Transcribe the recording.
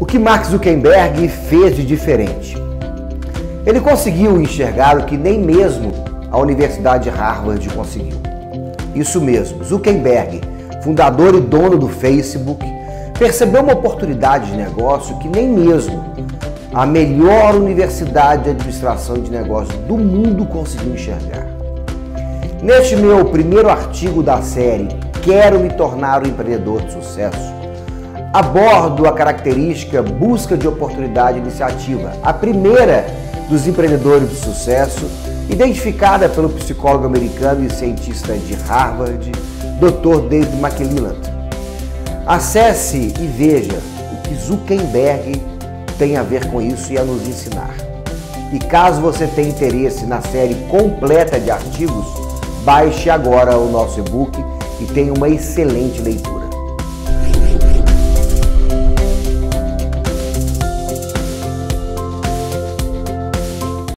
O que Mark Zuckerberg fez de diferente? Ele conseguiu enxergar o que nem mesmo a Universidade de Harvard conseguiu. Isso mesmo, Zuckerberg, fundador e dono do Facebook, percebeu uma oportunidade de negócio que nem mesmo a melhor universidade de administração de negócios do mundo conseguiu enxergar. Neste meu primeiro artigo da série Quero me tornar um empreendedor de sucesso, abordo a característica busca de oportunidade e iniciativa, a primeira dos empreendedores de sucesso, identificada pelo psicólogo americano e cientista de Harvard, Dr. David McClelland. Acesse e veja o que Zuckerberg tem a ver com isso e a nos ensinar. E caso você tenha interesse na série completa de artigos, baixe agora o nosso e-book e tenha uma excelente leitura.